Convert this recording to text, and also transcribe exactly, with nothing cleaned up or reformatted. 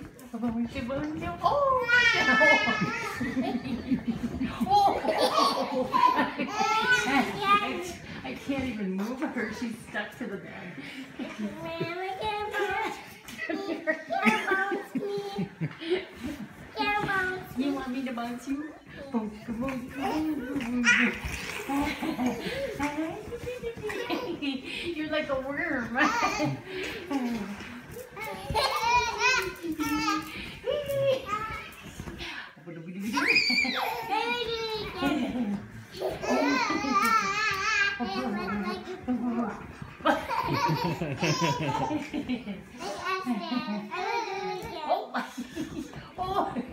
Oh! Oh! I can't even move her. She's stuck to the bed. You want me to bounce you? You're like a worm. Oh, oh.